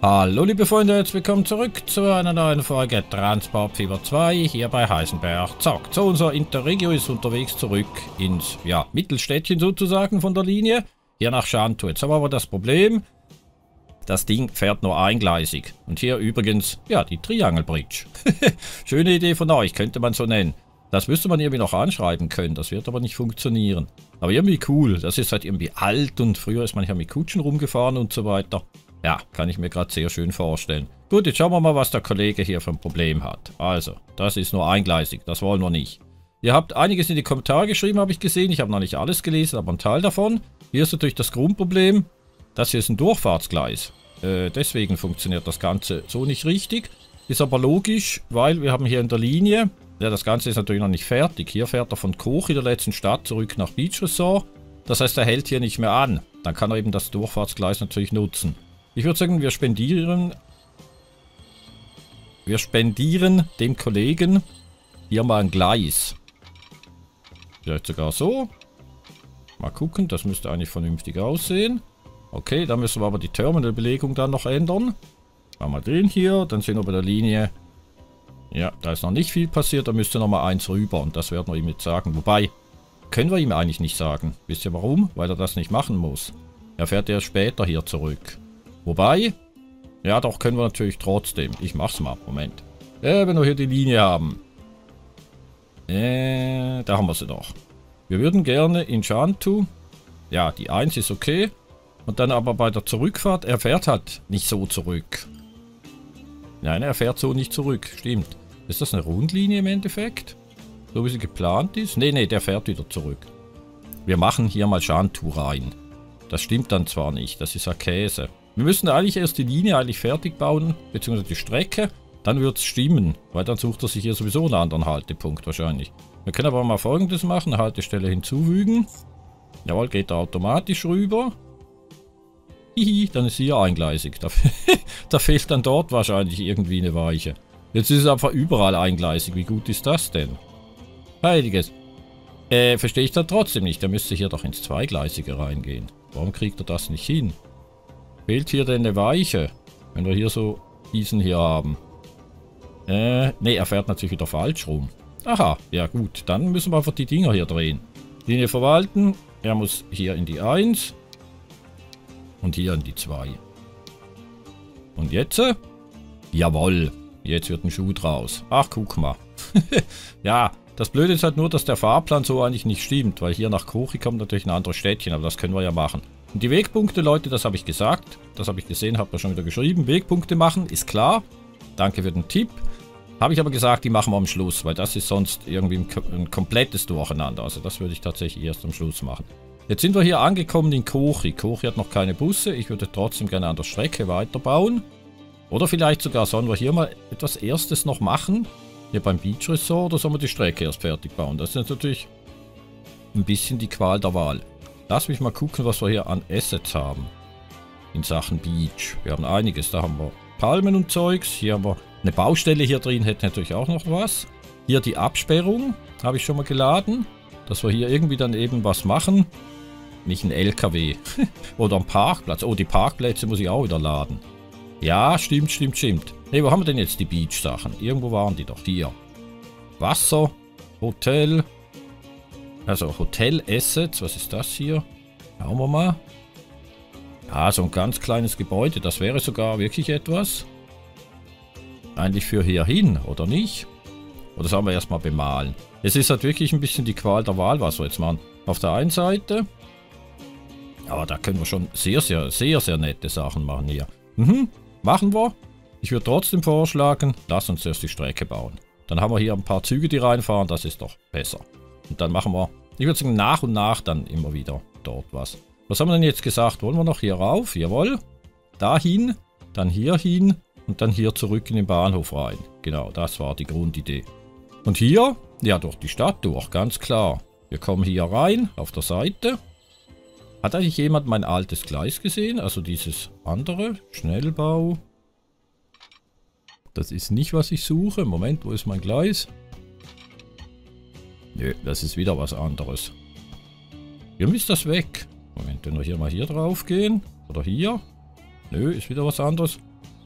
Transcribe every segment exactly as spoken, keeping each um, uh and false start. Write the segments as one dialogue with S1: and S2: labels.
S1: Hallo liebe Freunde, jetzt willkommen zurück zu einer neuen Folge Transportfieber zwei hier bei Heisenberg. Zack, so unser Interregio ist unterwegs zurück ins ja, Mittelstädtchen sozusagen von der Linie, hier nach Schantou. Jetzt haben wir aber das Problem, das Ding fährt nur eingleisig. Und hier übrigens, ja, die Triangle Bridge. Schöne Idee von euch, könnte man so nennen. Das müsste man irgendwie noch anschreiben können, das wird aber nicht funktionieren. Aber irgendwie cool, das ist halt irgendwie alt und früher ist man ja mit Kutschen rumgefahren und so weiter. Ja, kann ich mir gerade sehr schön vorstellen. Gut, jetzt schauen wir mal, was der Kollege hier für ein Problem hat. Also, das ist nur eingleisig, das wollen wir nicht. Ihr habt einiges in die Kommentare geschrieben, habe ich gesehen. Ich habe noch nicht alles gelesen, aber ein Teil davon. Hier ist natürlich das Grundproblem. Das hier ist ein Durchfahrtsgleis. Äh, deswegen funktioniert das Ganze so nicht richtig. Ist aber logisch, weil wir haben hier in der Linie... Ja, das Ganze ist natürlich noch nicht fertig. Hier fährt er von Koch in der letzten Stadt zurück nach Beach Resort. Das heißt, er hält hier nicht mehr an. Dann kann er eben das Durchfahrtsgleis natürlich nutzen. Ich würde sagen, wir spendieren... Wir spendieren dem Kollegen hier mal ein Gleis. Vielleicht sogar so. Mal gucken, das müsste eigentlich vernünftig aussehen. Okay, dann müssen wir aber die Terminalbelegung dann noch ändern. Machen wir den hier, dann sind wir bei der Linie... Ja, da ist noch nicht viel passiert, da müsste noch mal eins rüber und das werden wir ihm jetzt sagen. Wobei, können wir ihm eigentlich nicht sagen. Wisst ihr warum? Weil er das nicht machen muss. Er fährt erst später hier zurück. Wobei, ja doch, können wir natürlich trotzdem. Ich mach's mal, Moment. Äh, wenn wir hier die Linie haben. Äh, da haben wir sie doch. Wir würden gerne in Schantou, ja, die eins ist okay. Und dann aber bei der Zurückfahrt, er fährt halt nicht so zurück. Nein, er fährt so nicht zurück, stimmt. Ist das eine Rundlinie im Endeffekt? So wie sie geplant ist? Nee, nee, der fährt wieder zurück. Wir machen hier mal Schantou rein. Das stimmt dann zwar nicht, das ist ja Käse. Wir müssen eigentlich erst die Linie eigentlich fertig bauen, beziehungsweise die Strecke. Dann wird es stimmen, weil dann sucht er sich hier sowieso einen anderen Haltepunkt wahrscheinlich. Wir können aber mal Folgendes machen, Haltestelle hinzufügen. Jawohl, geht er automatisch rüber. Hihi, dann ist hier eingleisig. Da, da fehlt dann dort wahrscheinlich irgendwie eine Weiche. Jetzt ist es einfach überall eingleisig. Wie gut ist das denn? Heiliges. Äh, verstehe ich dann trotzdem nicht. Der müsste hier doch ins Zweigleisige reingehen. Warum kriegt er das nicht hin? Fehlt hier denn eine Weiche? Wenn wir hier so diesen hier haben. Äh, ne, er fährt natürlich wieder falsch rum. Aha, ja gut. Dann müssen wir einfach die Dinger hier drehen. Linie verwalten. Er muss hier in die eins. Und hier in die zwei. Und jetzt? Jawohl. Jetzt wird ein Schuh draus. Ach, guck mal. Ja, das Blöde ist halt nur, dass der Fahrplan so eigentlich nicht stimmt. Weil hier nach Kochi kommt natürlich ein anderes Städtchen. Aber das können wir ja machen. Und die Wegpunkte, Leute, das habe ich gesagt. Das habe ich gesehen, habt ihr schon wieder geschrieben. Wegpunkte machen, ist klar. Danke für den Tipp. Habe ich aber gesagt, die machen wir am Schluss. Weil das ist sonst irgendwie ein, ein komplettes Durcheinander. Also das würde ich tatsächlich erst am Schluss machen. Jetzt sind wir hier angekommen in Kochi. Kochi hat noch keine Busse. Ich würde trotzdem gerne an der Strecke weiterbauen. Oder vielleicht sogar sollen wir hier mal etwas Erstes noch machen. Hier beim Beach Resort. Oder sollen wir die Strecke erst fertig bauen? Das ist natürlich ein bisschen die Qual der Wahl. Lass mich mal gucken, was wir hier an Assets haben. In Sachen Beach. Wir haben einiges. Da haben wir Palmen und Zeugs. Hier haben wir eine Baustelle hier drin. Hätte natürlich auch noch was. Hier die Absperrung. Habe ich schon mal geladen. Dass wir hier irgendwie dann eben was machen. Nicht ein L K W. Oder ein Parkplatz. Oh, die Parkplätze muss ich auch wieder laden. Ja, stimmt, stimmt, stimmt. Ne, wo haben wir denn jetzt die Beach-Sachen? Irgendwo waren die doch. Hier. Wasser. Hotel. Also Hotel-Assets. Was ist das hier? Schauen wir mal. Ja, so ein ganz kleines Gebäude. Das wäre sogar wirklich etwas. Eigentlich für hier hin, oder nicht? Oder sollen wir erstmal bemalen? Es ist halt wirklich ein bisschen die Qual der Wahl, was wir jetzt machen. Auf der einen Seite... Aber da können wir schon sehr, sehr, sehr, sehr nette Sachen machen hier. Mhm, machen wir. Ich würde trotzdem vorschlagen, lass uns erst die Strecke bauen. Dann haben wir hier ein paar Züge, die reinfahren, das ist doch besser. Und dann machen wir, ich würde sagen, nach und nach dann immer wieder dort was. Was haben wir denn jetzt gesagt? Wollen wir noch hier rauf? Jawohl. Dahin, dann hier hin und dann hier zurück in den Bahnhof rein. Genau, das war die Grundidee. Und hier, ja, durch die Stadt durch, ganz klar. Wir kommen hier rein, auf der Seite. Hat eigentlich jemand mein altes Gleis gesehen? Also dieses andere, Schnellbau. Das ist nicht, was ich suche. Moment, wo ist mein Gleis? Nö, das ist wieder was anderes. Irgendwie ist das weg. Moment, wenn wir hier mal hier drauf gehen. Oder hier. Nö, ist wieder was anderes.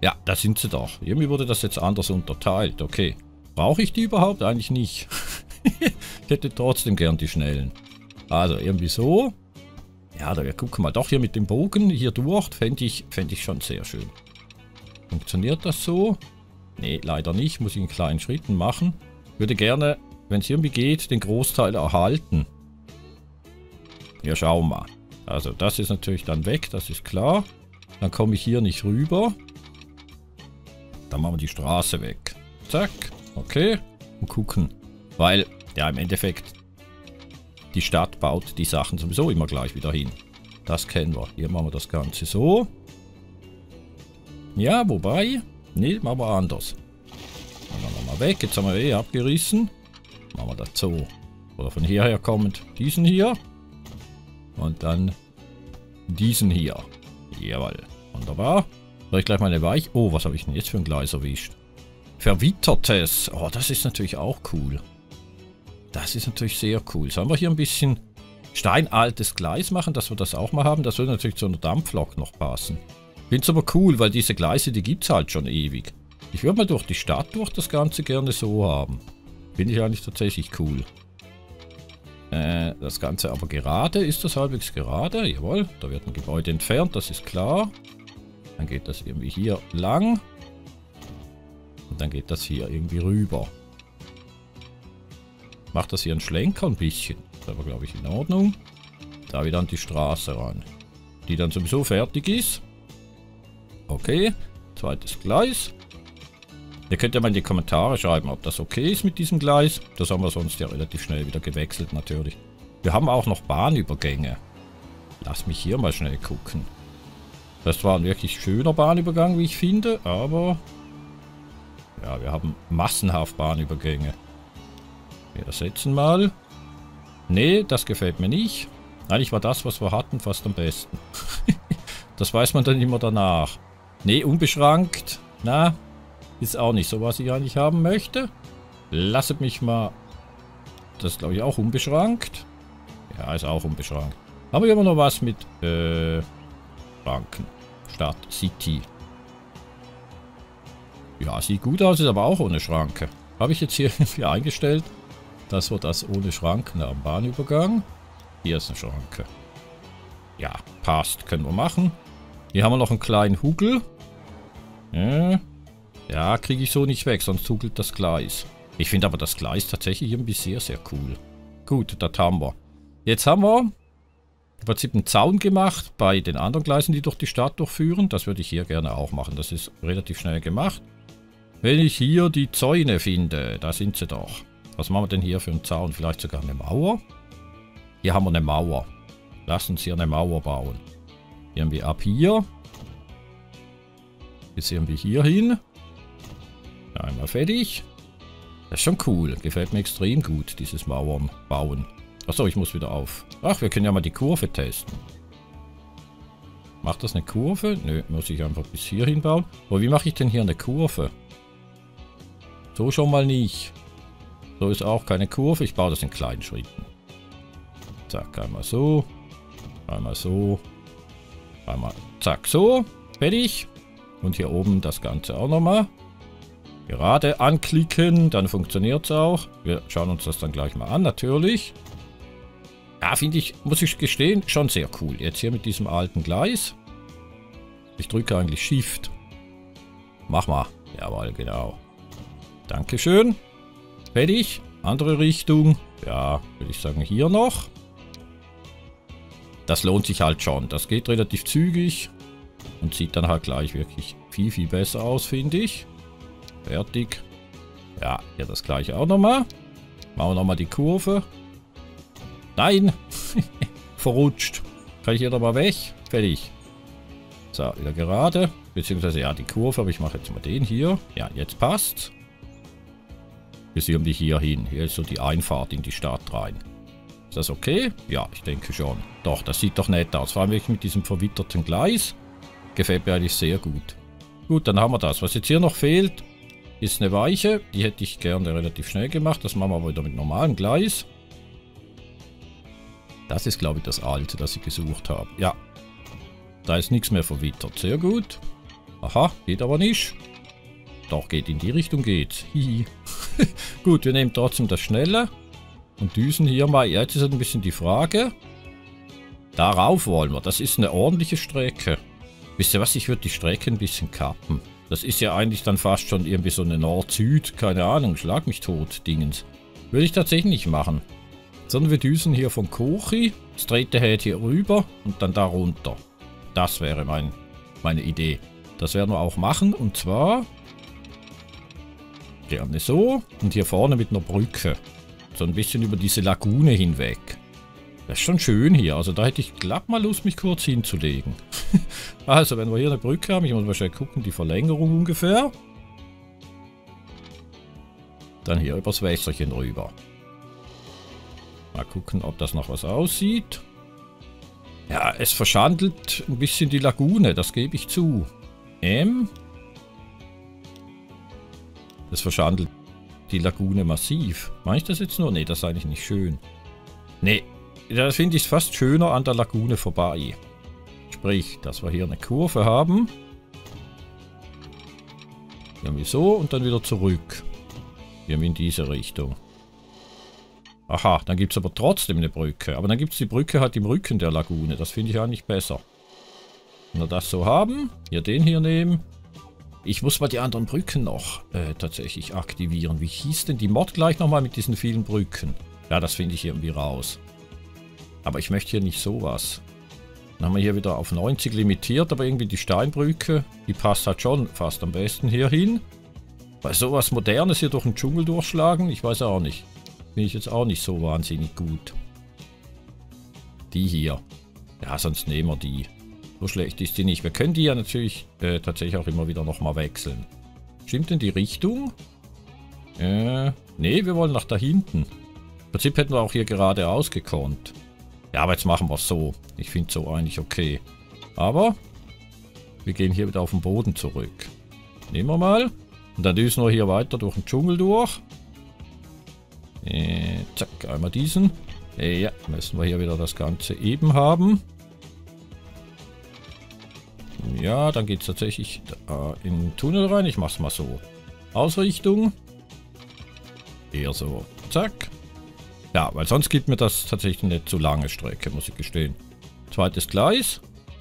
S1: Ja, da sind sie doch. Irgendwie wurde das jetzt anders unterteilt. Okay. Brauche ich die überhaupt? Eigentlich nicht. Ich hätte trotzdem gern die schnellen. Also irgendwie so. Ja, da wir gucken mal. Doch hier mit dem Bogen hier durch. Fände ich, fänd ich schon sehr schön. Funktioniert das so? Nee, leider nicht. Muss ich in kleinen Schritten machen. Würde gerne, wenn es irgendwie geht, den Großteil erhalten. Ja, schauen wir mal. Also das ist natürlich dann weg. Das ist klar. Dann komme ich hier nicht rüber. Dann machen wir die Straße weg. Zack. Okay. Und gucken. Weil, ja, im Endeffekt, die Stadt baut die Sachen sowieso immer gleich wieder hin. Das kennen wir. Hier machen wir das Ganze so. Ja, wobei, nee, machen wir anders. Dann machen wir mal weg. Jetzt haben wir eh abgerissen. Machen wir das so. Oder von hierher kommend diesen hier. Und dann diesen hier. Jawohl. Wunderbar. Soll ich gleich mal eine Weich... Oh, was habe ich denn jetzt für ein Gleis erwischt? Verwittertes. Oh, das ist natürlich auch cool. Das ist natürlich sehr cool. Sollen wir hier ein bisschen steinaltes Gleis machen, dass wir das auch mal haben? Das würde natürlich zu einer Dampflok noch passen. Ich finde es aber cool, weil diese Gleise, die gibt es halt schon ewig. Ich würde mal durch die Stadt durch das Ganze gerne so haben. Finde ich eigentlich tatsächlich cool. Äh, das Ganze aber gerade. Ist das halbwegs gerade? Jawohl, da wird ein Gebäude entfernt, das ist klar. Dann geht das irgendwie hier lang. Und dann geht das hier irgendwie rüber. Macht das hier einen Schlenker ein bisschen. Das ist aber, glaube ich, in Ordnung. Da wieder an die Straße ran. Die dann sowieso fertig ist. Okay. Zweites Gleis. Ihr könnt ja mal in die Kommentare schreiben, ob das okay ist mit diesem Gleis. Das haben wir sonst ja relativ schnell wieder gewechselt, natürlich. Wir haben auch noch Bahnübergänge. Lass mich hier mal schnell gucken. Das war ein wirklich schöner Bahnübergang, wie ich finde, aber... Ja, wir haben massenhaft Bahnübergänge. Wir ersetzen mal. Nee, das gefällt mir nicht. Eigentlich war das, was wir hatten, fast am besten. Das weiß man dann immer danach. Nee, unbeschrankt. Na, ist auch nicht so, was ich eigentlich haben möchte. Lasset mich mal... Das ist, glaube ich, auch unbeschrankt. Ja, ist auch unbeschrankt. Haben wir immer noch was mit... Äh... Schranken. Stadt, City. Ja, sieht gut aus, ist aber auch ohne Schranke. Habe ich jetzt hier irgendwie eingestellt, dass wir das ohne Schranken am Bahnübergang. Hier ist eine Schranke. Ja, passt. Können wir machen. Hier haben wir noch einen kleinen Hugel. Ja, ja kriege ich so nicht weg, sonst hugelt das Gleis. Ich finde aber das Gleis tatsächlich irgendwie sehr, sehr cool. Gut, das haben wir. Jetzt haben wir im Prinzip einen Zaun gemacht bei den anderen Gleisen, die durch die Stadt durchführen. Das würde ich hier gerne auch machen. Das ist relativ schnell gemacht. Wenn ich hier die Zäune finde, da sind sie doch. Was machen wir denn hier für einen Zaun? Vielleicht sogar eine Mauer? Hier haben wir eine Mauer. Lass uns hier eine Mauer bauen. Irgendwie ab hier. Bis irgendwie hier hin. Einmal fertig. Das ist schon cool. Gefällt mir extrem gut, dieses Mauern bauen. Achso, ich muss wieder auf. Ach, wir können ja mal die Kurve testen. Macht das eine Kurve? Nö, muss ich einfach bis hier hinbauen. Aber wie mache ich denn hier eine Kurve? So schon mal nicht. So ist auch keine Kurve. Ich baue das in kleinen Schritten. Zack, einmal so. Einmal so. Einmal zack, so. Fertig. Und hier oben das Ganze auch nochmal. Gerade anklicken, dann funktioniert es auch. Wir schauen uns das dann gleich mal an, natürlich. Ja, finde ich, muss ich gestehen, schon sehr cool. Jetzt hier mit diesem alten Gleis. Ich drücke eigentlich Shift. Mach mal. Jawohl, genau. Dankeschön. Fertig. Andere Richtung. Ja, würde ich sagen, hier noch. Das lohnt sich halt schon. Das geht relativ zügig. Und sieht dann halt gleich wirklich viel, viel besser aus, finde ich. Fertig. Ja, hier das gleiche auch nochmal. Machen wir nochmal die Kurve. Nein! Verrutscht. Kann ich hier nochmal weg? Fertig. So, wieder gerade. Beziehungsweise ja, die Kurve. Aber ich mache jetzt mal den hier. Ja, jetzt passt. Bis irgendwie hier hin. Hier ist so die Einfahrt in die Stadt rein. Ist das okay? Ja, ich denke schon. Doch, das sieht doch nett aus. Vor allem wirklich mit diesem verwitterten Gleis. Gefällt mir eigentlich sehr gut. Gut, dann haben wir das. Was jetzt hier noch fehlt, ist eine Weiche. Die hätte ich gerne relativ schnell gemacht. Das machen wir aber wieder mit normalem Gleis. Das ist, glaube ich, das alte, das ich gesucht habe. Ja. Da ist nichts mehr verwittert. Sehr gut. Aha, geht aber nicht. Doch, geht in die Richtung, geht. Hihi. Gut, wir nehmen trotzdem das Schnelle. Und düsen hier mal. Jetzt ist ein bisschen die Frage. Darauf wollen wir. Das ist eine ordentliche Strecke. Wisst ihr was? Ich würde die Strecke ein bisschen kappen. Das ist ja eigentlich dann fast schon irgendwie so eine Nord-Süd. Keine Ahnung, schlag mich tot, Dingens. Würde ich tatsächlich nicht machen. Sondern wir düsen hier von Kochi. Straight ahead hier rüber und dann da runter. Das wäre mein, meine Idee. Das werden wir auch machen. Und zwar gerne so. Und hier vorne mit einer Brücke. So ein bisschen über diese Lagune hinweg. Das ist schon schön hier. Also da hätte ich glatt mal Lust, mich kurz hinzulegen. Also, wenn wir hier eine Brücke haben, ich muss mal schnell gucken, die Verlängerung ungefähr. Dann hier übers Wässerchen rüber. Mal gucken, ob das noch was aussieht. Ja, es verschandelt ein bisschen die Lagune, das gebe ich zu. Ähm. Das verschandelt die Lagune massiv. Mache ich das jetzt nur? Ne, das ist eigentlich nicht schön. Ne, da finde ich es fast schöner an der Lagune vorbei. Sprich, dass wir hier eine Kurve haben. Irgendwie so und dann wieder zurück. Irgendwie in diese Richtung. Aha, dann gibt es aber trotzdem eine Brücke. Aber dann gibt es die Brücke halt im Rücken der Lagune. Das finde ich eigentlich besser. Wenn wir das so haben, hier den hier nehmen. Ich muss mal die anderen Brücken noch äh, tatsächlich aktivieren. Wie hieß denn die Mod gleich nochmal mit diesen vielen Brücken? Ja, das finde ich irgendwie raus. Aber ich möchte hier nicht sowas. Dann haben wir hier wieder auf neunzig limitiert, aber irgendwie die Steinbrücke, die passt halt schon fast am besten hier hin. Weil sowas Modernes hier durch den Dschungel durchschlagen, ich weiß auch nicht. Finde ich jetzt auch nicht so wahnsinnig gut. Die hier. Ja, sonst nehmen wir die. So schlecht ist die nicht. Wir können die ja natürlich äh, tatsächlich auch immer wieder nochmal wechseln. Stimmt denn die Richtung? Äh, nee, wir wollen nach da hinten. Im Prinzip hätten wir auch hier geradeaus gekonnt. Ja, aber jetzt machen wir es so. Ich finde es so eigentlich okay. Aber wir gehen hier wieder auf den Boden zurück. Nehmen wir mal. Und dann düsen wir hier weiter durch den Dschungel durch. Äh, zack, einmal diesen. Äh, ja, müssen wir hier wieder das Ganze eben haben. Ja, dann geht es tatsächlich äh, in den Tunnel rein. Ich mache es mal so. Ausrichtung. Eher so. Zack. Ja, weil sonst gibt mir das tatsächlich eine zu lange Strecke, muss ich gestehen. Zweites Gleis.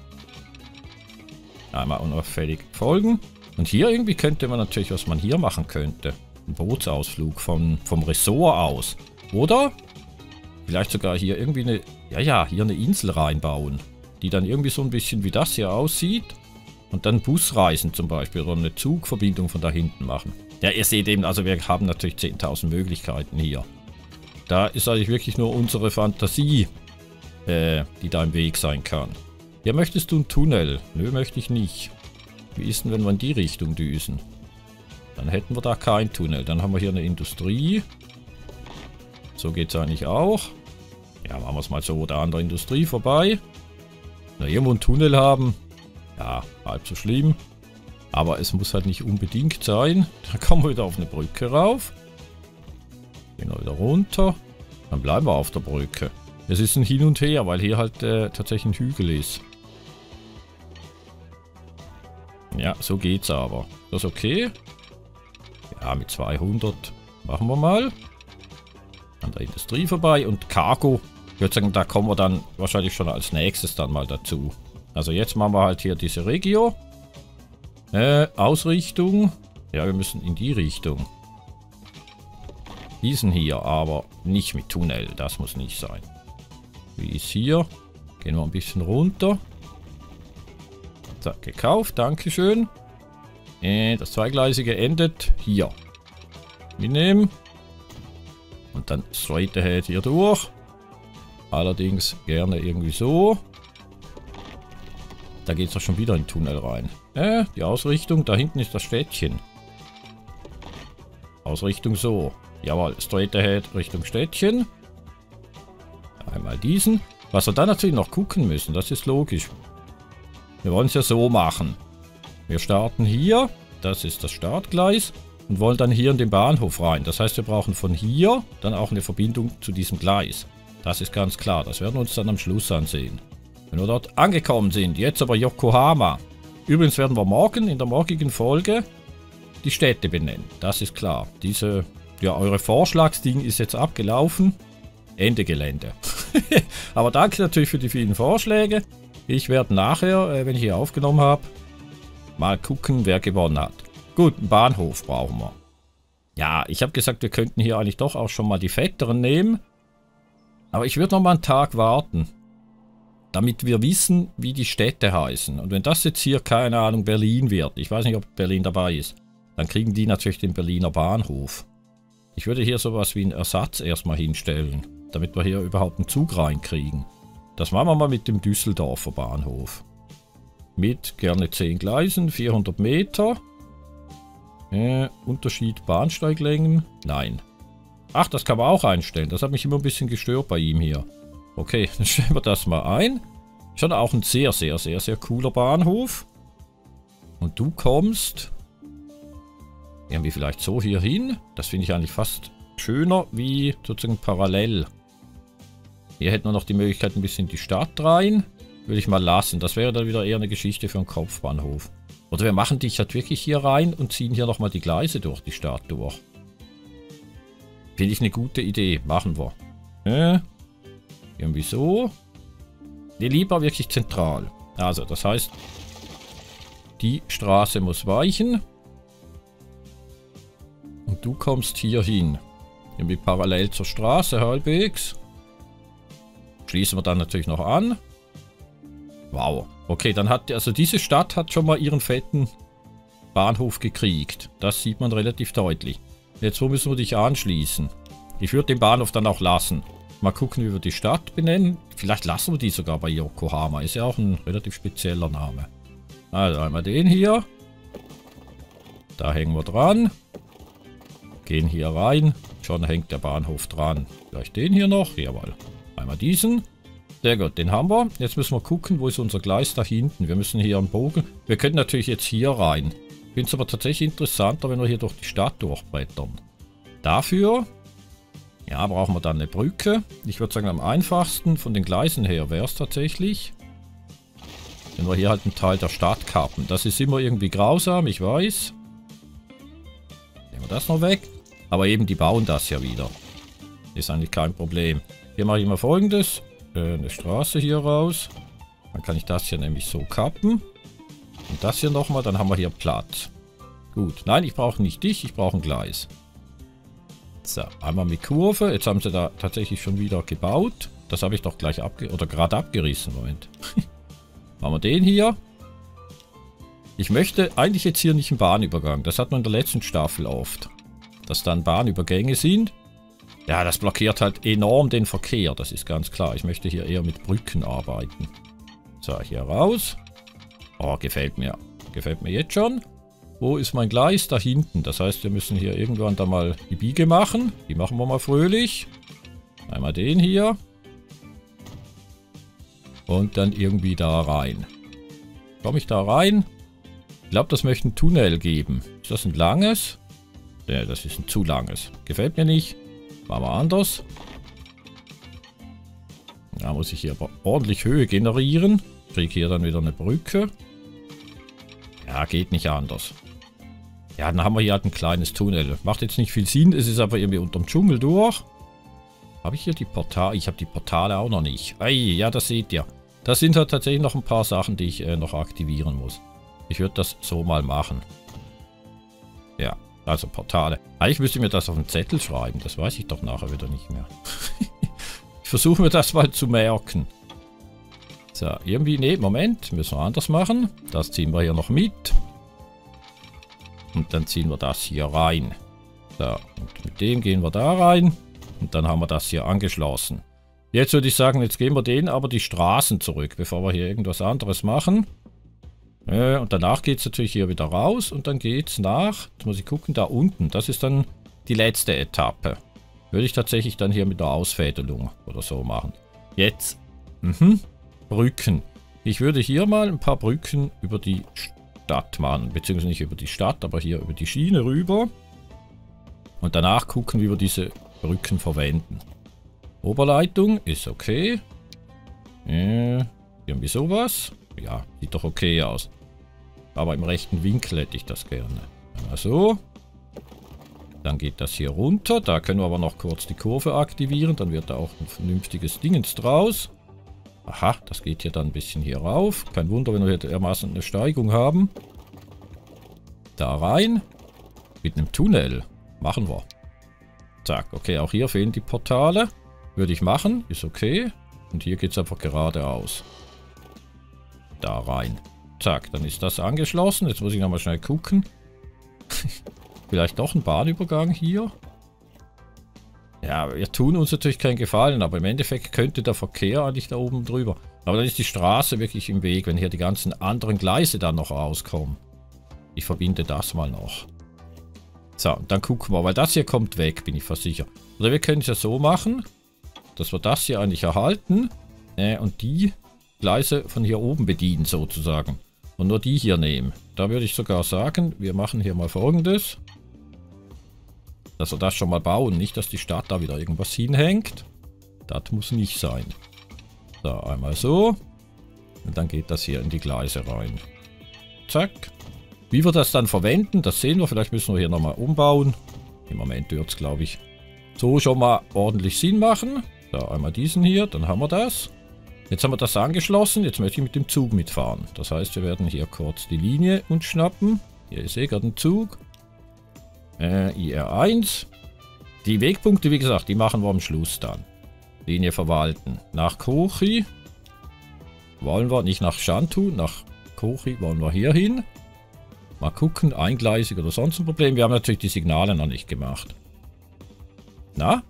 S1: Einmal unauffällig folgen. Und hier irgendwie könnte man natürlich, was man hier machen könnte. Ein Bootsausflug vom, vom Ressort aus. Oder vielleicht sogar hier irgendwie eine, ja, ja, hier eine Insel reinbauen. Die dann irgendwie so ein bisschen wie das hier aussieht. Und dann Busreisen zum Beispiel oder eine Zugverbindung von da hinten machen. Ja, ihr seht eben, also wir haben natürlich zehntausend Möglichkeiten hier. Da ist eigentlich wirklich nur unsere Fantasie, äh, die da im Weg sein kann. Ja, möchtest du einen Tunnel? Nö, möchte ich nicht. Wie ist denn, wenn wir in die Richtung düsen? Dann hätten wir da keinen Tunnel. Dann haben wir hier eine Industrie. So geht es eigentlich auch. Ja, machen wir es mal so, da an der Industrie vorbei. Na, irgendwo einen Tunnel haben. Ja, halb so schlimm. Aber es muss halt nicht unbedingt sein. Da kommen wir wieder auf eine Brücke rauf. Gehen wir wieder runter. Dann bleiben wir auf der Brücke. Es ist ein Hin und Her, weil hier halt äh, tatsächlich ein Hügel ist. Ja, so geht's aber. Das ist okay. Ja, mit zweihundert machen wir mal. An der Industrie vorbei und Cargo. Ich würde sagen, da kommen wir dann wahrscheinlich schon als nächstes dann mal dazu. Also jetzt machen wir halt hier diese Regio. Äh, Ausrichtung. Ja, wir müssen in die Richtung. Diesen hier, aber nicht mit Tunnel. Das muss nicht sein. Wie ist hier? Gehen wir ein bisschen runter. Zack, gekauft. Dankeschön. Äh, das Zweigleisige endet hier. Mitnehmen. Und dann straight ahead hier durch. Allerdings gerne irgendwie so. Da geht es doch schon wieder in den Tunnel rein. Äh, die Ausrichtung. Da hinten ist das Städtchen. Ausrichtung so. Jawohl, straight ahead Richtung Städtchen. Einmal diesen. Was wir dann natürlich noch gucken müssen, das ist logisch. Wir wollen es ja so machen. Wir starten hier. Das ist das Startgleis. Und wollen dann hier in den Bahnhof rein. Das heißt, wir brauchen von hier dann auch eine Verbindung zu diesem Gleis. Das ist ganz klar. Das werden wir uns dann am Schluss ansehen. Wenn wir dort angekommen sind. Jetzt aber Yokohama. Übrigens werden wir morgen in der morgigen Folge die Städte benennen. Das ist klar. Diese, ja, eure Vorschlagsding ist jetzt abgelaufen. Ende Gelände. Aber danke natürlich für die vielen Vorschläge. Ich werde nachher, äh, wenn ich hier aufgenommen habe, mal gucken, wer gewonnen hat. Gut, einen Bahnhof brauchen wir. Ja, ich habe gesagt, wir könnten hier eigentlich doch auch schon mal die fetteren nehmen. Aber ich würde noch mal einen Tag warten. Damit wir wissen, wie die Städte heißen. Und wenn das jetzt hier, keine Ahnung, Berlin wird, ich weiß nicht, ob Berlin dabei ist, dann kriegen die natürlich den Berliner Bahnhof. Ich würde hier sowas wie einen Ersatz erstmal hinstellen, damit wir hier überhaupt einen Zug reinkriegen. Das machen wir mal mit dem Düsseldorfer Bahnhof. Mit gerne zehn Gleisen, vierhundert Meter. Äh, Unterschied Bahnsteiglängen? Nein. Ach, das kann man auch einstellen. Das hat mich immer ein bisschen gestört bei ihm hier. Okay, dann stellen wir das mal ein. Schon auch ein sehr, sehr, sehr, sehr cooler Bahnhof. Und du kommst irgendwie vielleicht so hier hin. Das finde ich eigentlich fast schöner wie sozusagen parallel. Hier hätten wir noch die Möglichkeit ein bisschen in die Stadt rein. Würde ich mal lassen. Das wäre dann wieder eher eine Geschichte für einen Kopfbahnhof. Oder wir machen dich halt wirklich hier rein und ziehen hier nochmal die Gleise durch die Stadt durch. Finde ich eine gute Idee. Machen wir. Äh, irgendwie so. Ne, lieber wirklich zentral. Also, das heißt, die Straße muss weichen. Und du kommst hier hin. Irgendwie parallel zur Straße halbwegs. Schließen wir dann natürlich noch an. Wow. Okay, dann hat also diese Stadt hat schon mal ihren fetten Bahnhof gekriegt. Das sieht man relativ deutlich. Jetzt, wo müssen wir dich anschließen? Ich würde den Bahnhof dann auch lassen. Mal gucken, wie wir die Stadt benennen. Vielleicht lassen wir die sogar bei Yokohama. Ist ja auch ein relativ spezieller Name. Also einmal den hier. Da hängen wir dran. Gehen hier rein. Schon hängt der Bahnhof dran. Vielleicht den hier noch. Jawohl. Einmal diesen. Sehr gut, den haben wir. Jetzt müssen wir gucken, wo ist unser Gleis da hinten. Wir müssen hier einen Bogen. Wir können natürlich jetzt hier rein. Ich finde es aber tatsächlich interessanter, wenn wir hier durch die Stadt durchbrettern. Dafür, ja, brauchen wir dann eine Brücke. Ich würde sagen, am einfachsten von den Gleisen her wäre es tatsächlich, wenn wir hier halt einen Teil der Stadt kappen. Das ist immer irgendwie grausam, ich weiß. Nehmen wir das noch weg. Aber eben, die bauen das ja wieder. Ist eigentlich kein Problem. Hier mache ich mal Folgendes. Eine Straße hier raus. Dann kann ich das hier nämlich so kappen. Und das hier nochmal, dann haben wir hier Platz. Gut, nein, ich brauche nicht dich, ich brauche ein Gleis. So, einmal mit Kurve. Jetzt haben sie da tatsächlich schon wieder gebaut. Das habe ich doch gleich abge... oder gerade abgerissen. Moment. Machen wir den hier. Ich möchte eigentlich jetzt hier nicht einen Bahnübergang. Das hat man in der letzten Staffel oft. Dass dann Bahnübergänge sind. Ja, das blockiert halt enorm den Verkehr. Das ist ganz klar. Ich möchte hier eher mit Brücken arbeiten. So, hier raus. Oh, gefällt mir. Gefällt mir jetzt schon. Wo ist mein Gleis? Da hinten. Das heißt, wir müssen hier irgendwann da mal die Biege machen. Die machen wir mal fröhlich. Einmal den hier. Und dann irgendwie da rein. Komme ich da rein? Ich glaube, das möchte ein Tunnel geben. Ist das ein langes? Ne, das ist ein zu langes. Gefällt mir nicht. Machen wir anders. Da muss ich hier aber ordentlich Höhe generieren. Kriege hier dann wieder eine Brücke. Ja, geht nicht anders. Ja, dann haben wir hier halt ein kleines Tunnel. Macht jetzt nicht viel Sinn. Es ist aber irgendwie unterm Dschungel durch. Habe ich hier die Portale? Ich habe die Portale auch noch nicht. Ei, ja, das seht ihr. Das sind halt tatsächlich noch ein paar Sachen, die ich äh, noch aktivieren muss. Ich würde das so mal machen. Ja. Also Portale. Eigentlich müsste ich mir das auf einen Zettel schreiben. Das weiß ich doch nachher wieder nicht mehr. Ich versuche mir das mal zu merken. So, irgendwie, nee, Moment. Müssen wir anders machen. Das ziehen wir hier noch mit. Und dann ziehen wir das hier rein. So, und mit dem gehen wir da rein. Und dann haben wir das hier angeschlossen. Jetzt würde ich sagen, jetzt gehen wir denen aber die Straßen zurück, bevor wir hier irgendwas anderes machen. Äh, und danach geht es natürlich hier wieder raus und dann geht es nach, jetzt muss ich gucken, da unten. Das ist dann die letzte Etappe. Würde ich tatsächlich dann hier mit der Ausfädelung oder so machen. Jetzt, mhm, Brücken. Ich würde hier mal ein paar Brücken über die Stadt machen, beziehungsweise nicht über die Stadt, aber hier über die Schiene rüber. Und danach gucken, wie wir diese Brücken verwenden. Oberleitung ist okay. Äh, irgendwie sowas. Ja, sieht doch okay aus. Aber im rechten Winkel hätte ich das gerne. Einmal so. Dann geht das hier runter. Da können wir aber noch kurz die Kurve aktivieren. Dann wird da auch ein vernünftiges Dingens draus. Aha, das geht hier dann ein bisschen hier rauf. Kein Wunder, wenn wir hier dermaßen eine Steigung haben. Da rein. Mit einem Tunnel. Machen wir. Zack, okay, auch hier fehlen die Portale. Würde ich machen, ist okay. Und hier geht es einfach geradeaus. Da rein. Zack, dann ist das angeschlossen. Jetzt muss ich nochmal schnell gucken. Vielleicht doch ein Bahnübergang hier. Ja, wir tun uns natürlich keinen Gefallen, aber im Endeffekt könnte der Verkehr eigentlich da oben drüber. Aber dann ist die Straße wirklich im Weg, wenn hier die ganzen anderen Gleise dann noch rauskommen. Ich verbinde das mal noch. So, dann gucken wir, weil das hier kommt weg, bin ich fast sicher. Oder wir können es ja so machen, dass wir das hier eigentlich erhalten äh, und die Gleise von hier oben bedienen sozusagen. Und nur die hier nehmen. Da würde ich sogar sagen, wir machen hier mal Folgendes. Dass wir das schon mal bauen. Nicht, dass die Stadt da wieder irgendwas hinhängt. Das muss nicht sein. So, einmal so. Und dann geht das hier in die Gleise rein. Zack. Wie wir das dann verwenden, das sehen wir. Vielleicht müssen wir hier nochmal umbauen. Im Moment wird es, glaube ich, so schon mal ordentlich Sinn machen. So, einmal diesen hier, dann haben wir das. Jetzt haben wir das angeschlossen. Jetzt möchte ich mit dem Zug mitfahren. Das heißt, wir werden hier kurz die Linie uns schnappen. Hier ist eh gerade ein Zug. Äh, I R eins. Die Wegpunkte, wie gesagt, die machen wir am Schluss dann. Linie verwalten. Nach Kochi. Wollen wir nicht nach Shantou, nach Kochi wollen wir hier hin. Mal gucken, eingleisig oder sonst ein Problem. Wir haben natürlich die Signale noch nicht gemacht. Na?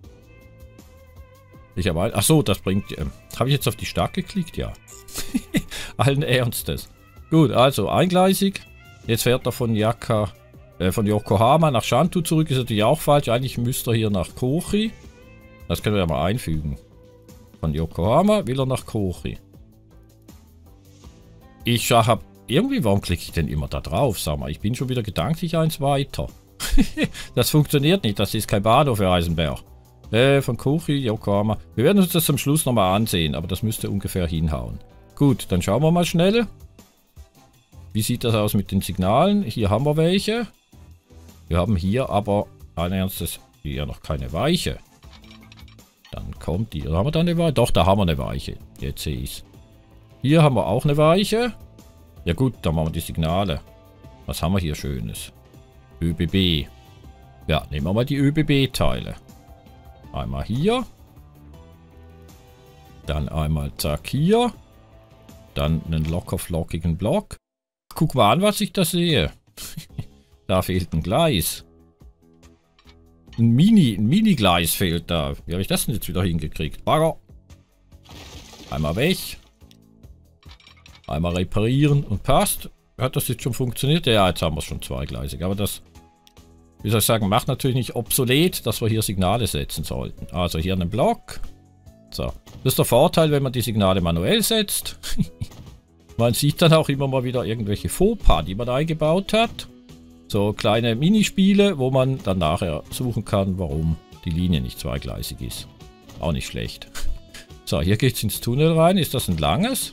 S1: Ich habe... Achso, das bringt... Äh, habe ich jetzt auf die Stadt geklickt? Ja. Allen Ernstes. Gut, also eingleisig. Jetzt fährt er von Yaka... Äh, von Yokohama nach Shantou zurück. Ist natürlich auch falsch. Eigentlich müsste er hier nach Kochi. Das können wir ja mal einfügen. Von Yokohama will er nach Kochi. Ich habe... Irgendwie, warum klicke ich denn immer da drauf? Sag mal, ich bin schon wieder gedanklich eins weiter. Das funktioniert nicht. Das ist kein Bahnhof für Eisenberg. Äh, von Kochi, Yokohama. Wir werden uns das am Schluss nochmal ansehen, aber das müsste ungefähr hinhauen. Gut, dann schauen wir mal schnell. Wie sieht das aus mit den Signalen? Hier haben wir welche. Wir haben hier aber ein ernstes, hier noch keine Weiche. Dann kommt die. Oder haben wir da eine Weiche? Doch, da haben wir eine Weiche. Jetzt sehe ich es. Hier haben wir auch eine Weiche. Ja gut, dann machen wir die Signale. Was haben wir hier Schönes? ÖBB. Ja, nehmen wir mal die ÖBB-Teile. Einmal hier. Dann einmal zack hier. Dann einen locker flockigen Block. Guck mal an, was ich da sehe. Da fehlt ein Gleis. Ein Mini, ein Mini-Gleis fehlt da. Wie habe ich das denn jetzt wieder hingekriegt? Bagger. Einmal weg. Einmal reparieren und passt. Hat das jetzt schon funktioniert? Ja, jetzt haben wir es schon zweigleisig. Aber das, wie soll ich sagen, macht natürlich nicht obsolet, dass wir hier Signale setzen sollten. Also hier einen Block. So. Das ist der Vorteil, wenn man die Signale manuell setzt. Man sieht dann auch immer mal wieder irgendwelche Fauxpas, die man eingebaut hat. So kleine Minispiele, wo man dann nachher suchen kann, warum die Linie nicht zweigleisig ist. Auch nicht schlecht. So, hier geht es ins Tunnel rein. Ist das ein langes?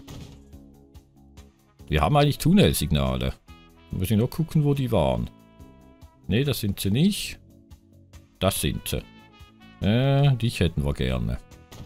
S1: Wir haben eigentlich Tunnelsignale. Da muss ich nur gucken, wo die waren. Ne, das sind sie nicht. Das sind sie. Äh, dich hätten wir gerne.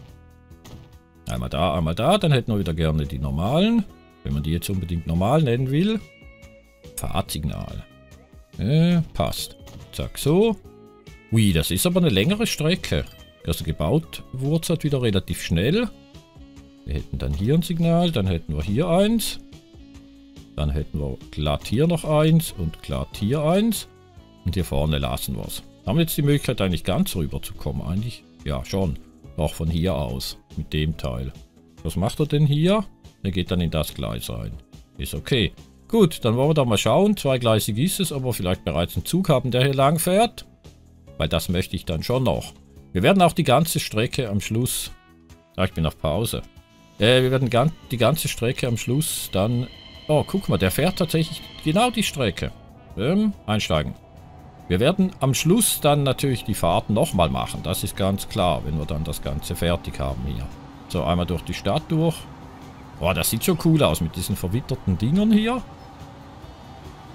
S1: Einmal da, einmal da. Dann hätten wir wieder gerne die normalen. Wenn man die jetzt unbedingt normal nennen will. Fahrtsignal. Äh, passt. Zack, so. Ui, das ist aber eine längere Strecke. Also gebaut wurde es halt wieder relativ schnell. Wir hätten dann hier ein Signal. Dann hätten wir hier eins. Dann hätten wir glatt hier noch eins und glatt hier eins. Und hier vorne lassen wir es. Haben wir jetzt die Möglichkeit eigentlich ganz rüber zu kommen? Eigentlich, ja schon. Auch von hier aus. Mit dem Teil. Was macht er denn hier? Er geht dann in das Gleis ein. Ist okay. Gut, dann wollen wir da mal schauen. Zweigleisig ist es, aber vielleicht bereits einen Zug haben, der hier lang fährt. Weil das möchte ich dann schon noch. Wir werden auch die ganze Strecke am Schluss... Ah, ich bin auf Pause. Äh, wir werden die ganze Strecke am Schluss dann... Oh, guck mal, der fährt tatsächlich genau die Strecke. Ähm, einsteigen. Wir werden am Schluss dann natürlich die Fahrt nochmal machen. Das ist ganz klar, wenn wir dann das Ganze fertig haben hier. So, einmal durch die Stadt durch. Boah, das sieht schon cool aus mit diesen verwitterten Dingern hier.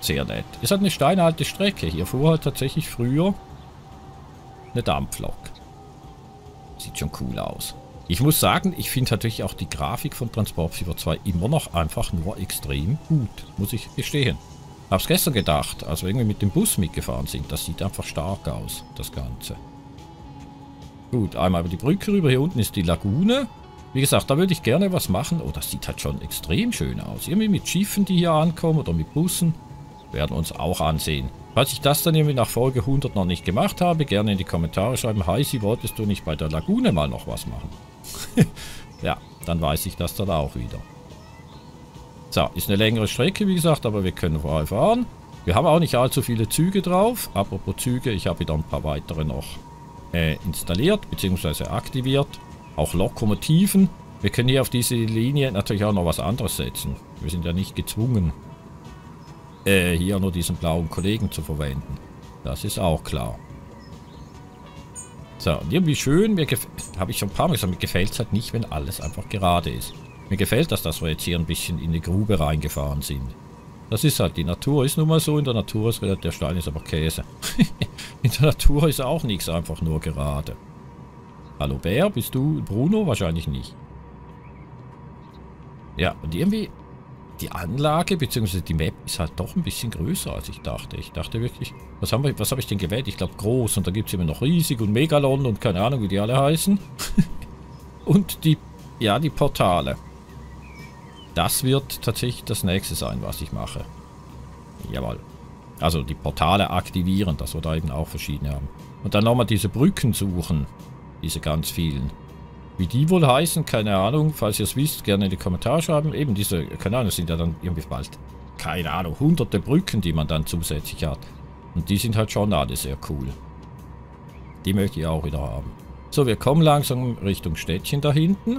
S1: Sehr nett. Ist halt eine steinalte Strecke. Hier fuhr halt tatsächlich früher eine Dampflok. Sieht schon cool aus. Ich muss sagen, ich finde natürlich auch die Grafik von Transport Fever zwei immer noch einfach nur extrem gut. Muss ich gestehen. Hab's gestern gedacht, als wir irgendwie mit dem Bus mitgefahren sind. Das sieht einfach stark aus, das Ganze. Gut, einmal über die Brücke rüber. Hier unten ist die Lagune. Wie gesagt, da würde ich gerne was machen. Oh, das sieht halt schon extrem schön aus. Irgendwie mit Schiffen, die hier ankommen oder mit Bussen. Werden wir uns auch ansehen. Falls ich das dann irgendwie nach Folge hundert noch nicht gemacht habe, gerne in die Kommentare schreiben. Heisi, wolltest du nicht bei der Lagune mal noch was machen? Ja, dann weiß ich das dann auch wieder. So, ist eine längere Strecke, wie gesagt, aber wir können frei fahren. Wir haben auch nicht allzu viele Züge drauf. Apropos Züge, ich habe wieder ein paar weitere noch äh, installiert bzw. aktiviert. Auch Lokomotiven. Wir können hier auf diese Linie natürlich auch noch was anderes setzen. Wir sind ja nicht gezwungen, äh, hier nur diesen blauen Kollegen zu verwenden. Das ist auch klar. So, und irgendwie schön, mir habe ich schon ein paar Mal gesagt, mir gefällt es halt nicht, wenn alles einfach gerade ist. Mir gefällt das, dass wir jetzt hier ein bisschen in die Grube reingefahren sind. Das ist halt, die Natur ist nun mal so, in der Natur ist der Stein ist aber Käse. In der Natur ist auch nichts einfach nur gerade. Hallo Bär, bist du Bruno? Wahrscheinlich nicht. Ja, und irgendwie, die Anlage bzw. die Map ist halt doch ein bisschen größer, als ich dachte. Ich dachte wirklich, was haben wir, was habe ich denn gewählt? Ich glaube groß, und da gibt es immer noch riesig und Megalon und keine Ahnung, wie die alle heißen. Und die, ja, die Portale. Das wird tatsächlich das nächste sein, was ich mache. Jawohl. Also die Portale aktivieren, dass wir da eben auch verschiedene haben. Und dann nochmal diese Brücken suchen. Diese ganz vielen. Wie die wohl heißen, keine Ahnung. Falls ihr es wisst, gerne in die Kommentare schreiben. Eben diese, keine Ahnung, sind ja dann irgendwie bald, keine Ahnung, hunderte Brücken, die man dann zusätzlich hat. Und die sind halt schon alle sehr cool. Die möchte ich auch wieder haben. So, wir kommen langsam Richtung Städtchen da hinten.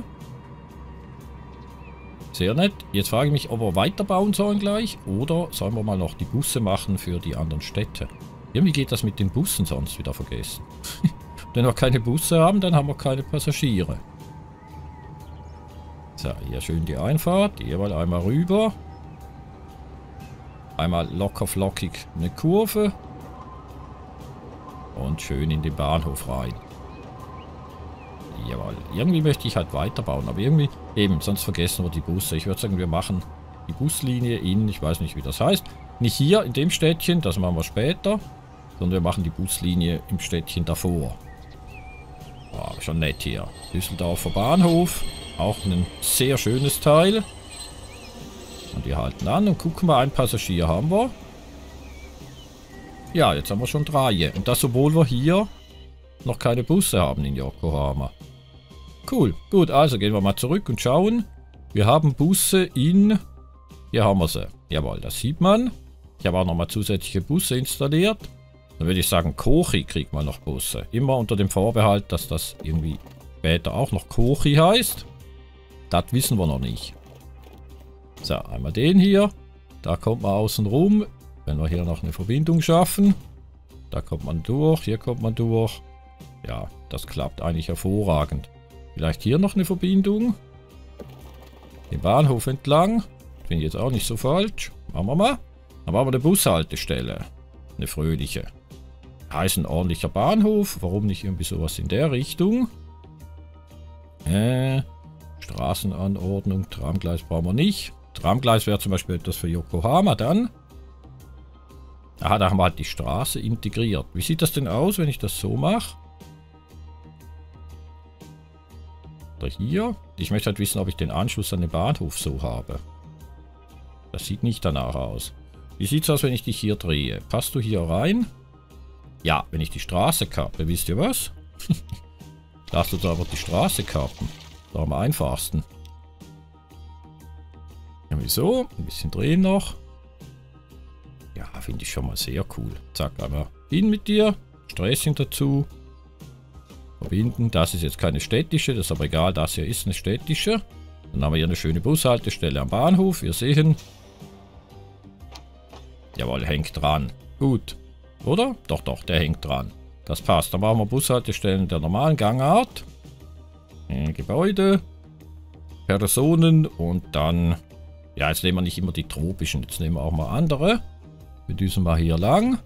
S1: Sehr nett. Jetzt frage ich mich, ob wir weiterbauen sollen gleich. Oder sollen wir mal noch die Busse machen für die anderen Städte. Irgendwie geht das mit den Bussen sonst wieder vergessen. Wenn wir keine Busse haben, dann haben wir keine Passagiere. So, hier schön die Einfahrt. Hier mal einmal rüber. Einmal locker flockig eine Kurve. Und schön in den Bahnhof rein. Jawohl. Irgendwie möchte ich halt weiterbauen, aber irgendwie, eben, sonst vergessen wir die Busse. Ich würde sagen, wir machen die Buslinie in, ich weiß nicht, wie das heißt. Nicht hier in dem Städtchen, das machen wir später, sondern wir machen die Buslinie im Städtchen davor. Oh, schon nett hier. Düsseldorfer Bahnhof, auch ein sehr schönes Teil. Und wir halten an und gucken mal, ein Passagier haben wir. Ja, jetzt haben wir schon drei. Und das, obwohl wir hier noch keine Busse haben in Yokohama. Cool. Gut, also gehen wir mal zurück und schauen. Wir haben Busse in... Hier haben wir sie. Jawohl, das sieht man. Ich habe auch nochmal zusätzliche Busse installiert. Dann würde ich sagen, Kochi kriegt mal noch Busse. Immer unter dem Vorbehalt, dass das irgendwie später auch noch Kochi heißt. Das wissen wir noch nicht. So, einmal den hier. Da kommt man außen rum. Wenn wir hier noch eine Verbindung schaffen. Da kommt man durch, hier kommt man durch. Ja, das klappt eigentlich hervorragend. Vielleicht hier noch eine Verbindung. Den Bahnhof entlang. Finde ich jetzt auch nicht so falsch. Machen wir mal. Dann machen wir eine Bushaltestelle. Eine fröhliche. Heißt ein ordentlicher Bahnhof. Warum nicht irgendwie sowas in der Richtung? Äh, Straßenanordnung. Tramgleis brauchen wir nicht. Tramgleis wäre zum Beispiel etwas für Yokohama dann. Aha, da haben wir halt die Straße integriert. Wie sieht das denn aus, wenn ich das so mache? Oder hier. Ich möchte halt wissen, ob ich den Anschluss an den Bahnhof so habe. Das sieht nicht danach aus. Wie sieht es aus, wenn ich dich hier drehe? Passt du hier rein? Ja, wenn ich die Straße kappe. Wisst ihr was? Lass uns aber die Straße kappen. Das ist am einfachsten. Irgendwie so. Ein bisschen drehen noch. Ja, finde ich schon mal sehr cool. Zack, einmal hin mit dir. Sträßchen dazu. Verbinden. Das ist jetzt keine städtische, das ist aber egal. Das hier ist eine städtische. Dann haben wir hier eine schöne Bushaltestelle am Bahnhof. Wir sehen. Jawohl, hängt dran. Gut. Oder? Doch, doch, der hängt dran. Das passt. Dann machen wir Bushaltestellen der normalen Gangart. Äh, Gebäude. Personen und dann... Ja, jetzt nehmen wir nicht immer die tropischen. Jetzt nehmen wir auch mal andere. Wir düsen mal hier lang.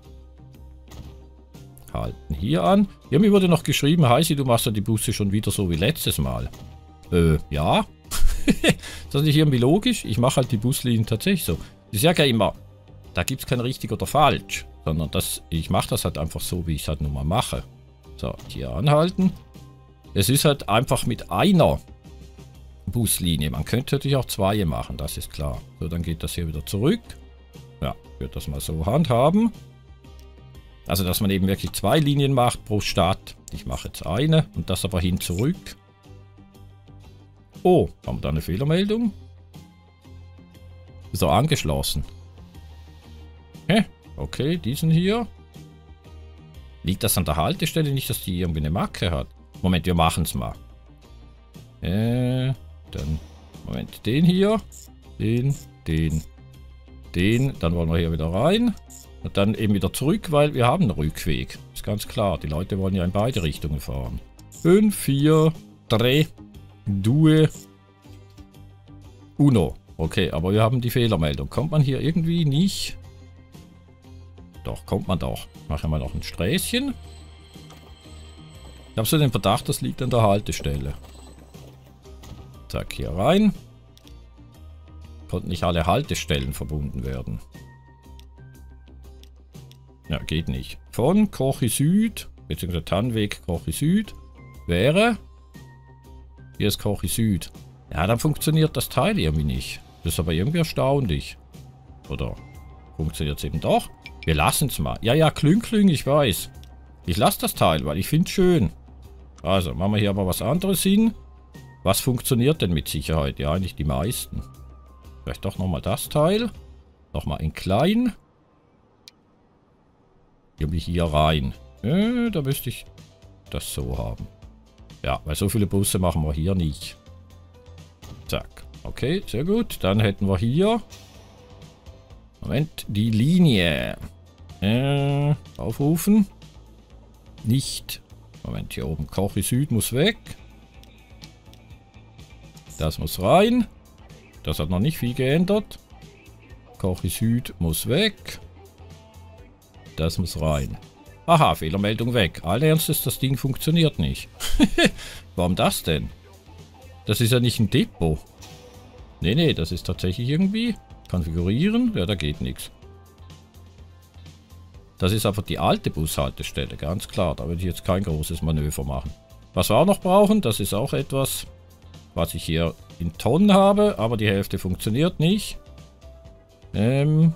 S1: Halten hier an. Ja, mir wurde noch geschrieben, Heisi, du machst ja die Busse schon wieder so wie letztes Mal. Äh, ja. Ist das nicht irgendwie logisch? Ich mache halt die Buslinien tatsächlich so. Ich sage ja immer, da gibt es kein richtig oder falsch. Sondern das, ich mache das halt einfach so, wie ich es halt nun mal mache. So, hier anhalten. Es ist halt einfach mit einer Buslinie. Man könnte natürlich auch zwei machen, das ist klar. So, dann geht das hier wieder zurück. Ja, ich würde das mal so handhaben. Also, dass man eben wirklich zwei Linien macht pro Stadt. Ich mache jetzt eine und das aber hin zurück. Oh, haben wir da eine Fehlermeldung? Ist er angeschlossen? Hä? Okay, diesen hier. Liegt das an der Haltestelle? Nicht, dass die irgendwie eine Macke hat. Moment, wir machen es mal. Äh, dann, Moment, den hier. Den, den, den. Dann wollen wir hier wieder rein. Und dann eben wieder zurück, weil wir haben einen Rückweg. Ist ganz klar, die Leute wollen ja in beide Richtungen fahren. fünf, vier, drei, zwei, eins. Okay, aber wir haben die Fehlermeldung. Kommt man hier irgendwie nicht? Doch, kommt man doch. Machen wir noch ein Sträßchen. Ich habe so den Verdacht, das liegt an der Haltestelle. Zack, hier rein. Konnten nicht alle Haltestellen verbunden werden. Ja, geht nicht. Von Kochi Süd, beziehungsweise Tannweg Kochi Süd, wäre... Hier ist Kochi Süd. Ja, dann funktioniert das Teil irgendwie nicht. Das ist aber irgendwie erstaunlich. Oder funktioniert es eben doch? Wir lassen es mal. Ja, ja, klüng, klüng, ich weiß. Ich lasse das Teil, weil ich finde es schön. Also, machen wir hier aber was anderes hin. Was funktioniert denn mit Sicherheit? Ja, eigentlich die meisten. Vielleicht doch nochmal das Teil. Nochmal in klein. Irgendwie hier rein. Äh, da müsste ich das so haben. Ja, weil so viele Busse machen wir hier nicht. Zack. Okay, sehr gut. Dann hätten wir hier... Moment, die Linie. Äh, aufrufen. Nicht. Moment, hier oben. Kochi Süd muss weg. Das muss rein. Das hat noch nicht viel geändert. Kochi Süd muss weg. Das muss rein. Aha, Fehlermeldung weg. Allen Ernstes, das Ding funktioniert nicht. Warum das denn? Das ist ja nicht ein Depot. Nee, nee, das ist tatsächlich irgendwie... Konfigurieren? Ja, da geht nichts. Das ist einfach die alte Bushaltestelle, ganz klar. Da würde ich jetzt kein großes Manöver machen. Was wir auch noch brauchen, das ist auch etwas, was ich hier in Tonnen habe, aber die Hälfte funktioniert nicht. Ähm...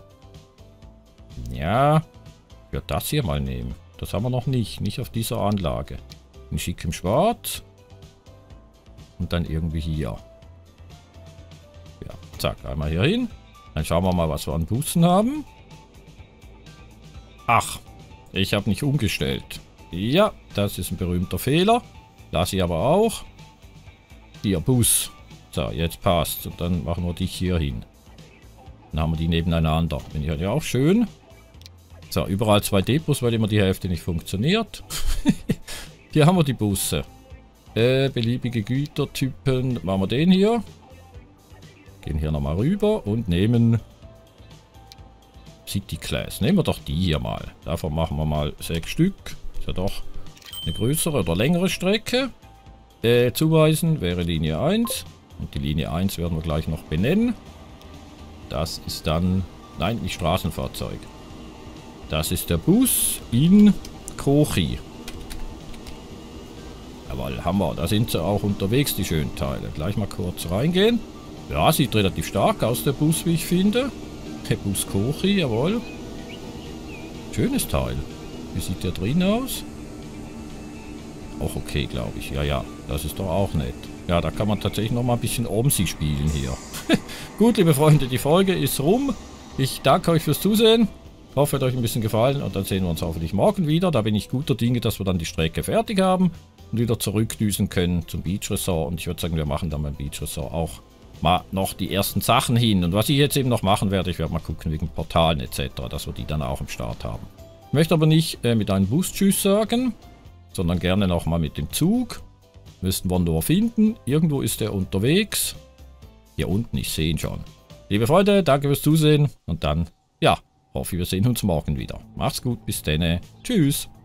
S1: Ja... Ich würde das hier mal nehmen. Das haben wir noch nicht. Nicht auf dieser Anlage. In schickem Schwarz. Und dann irgendwie hier. Ja, zack, einmal hier hin. Dann schauen wir mal, was wir an Bussen haben. Ach, ich habe nicht umgestellt. Ja, das ist ein berühmter Fehler. Lasse ich aber auch. Hier, Bus. So, jetzt passt. Und dann machen wir dich hier hin. Dann haben wir die nebeneinander. Finde ich halt ja auch schön. So, überall zwei Depots, weil immer die Hälfte nicht funktioniert. Hier haben wir die Busse. Äh, beliebige Gütertypen. Machen wir den hier. Gehen hier nochmal rüber und nehmen City Class. Nehmen wir doch die hier mal. Davon machen wir mal sechs Stück. Ist ja doch eine größere oder längere Strecke. Äh, zuweisen wäre Linie eins. Und die Linie eins werden wir gleich noch benennen. Das ist dann... Nein, nicht Straßenfahrzeug. Das ist der Bus in Kochi. Jawohl, Hammer. Da sind sie auch unterwegs, die schönen Teile. Gleich mal kurz reingehen. Ja, sieht relativ stark aus, der Bus, wie ich finde. Der Bus Kochi, jawohl. Schönes Teil. Wie sieht der drin aus? Auch okay, glaube ich. Ja, ja, das ist doch auch nett. Ja, da kann man tatsächlich noch mal ein bisschen Omsi spielen hier. Gut, liebe Freunde, die Folge ist rum. Ich danke euch fürs Zusehen. Ich hoffe, es hat euch ein bisschen gefallen und dann sehen wir uns hoffentlich morgen wieder. Da bin ich guter Dinge, dass wir dann die Strecke fertig haben und wieder zurückdüsen können zum Beach Resort. Und ich würde sagen, wir machen dann beim Beach Resort auch mal noch die ersten Sachen hin. Und was ich jetzt eben noch machen werde, ich werde mal gucken wegen Portalen et cetera, dass wir die dann auch im Start haben. Ich möchte aber nicht äh, mit einem Bus Tschüss sagen, sondern gerne noch mal mit dem Zug. Müssten wir nur finden. Irgendwo ist er unterwegs. Hier unten, ich sehe ihn schon. Liebe Freunde, danke fürs Zusehen und dann, ja, hoffe, wir sehen uns morgen wieder. Macht's gut, bis dann. Tschüss.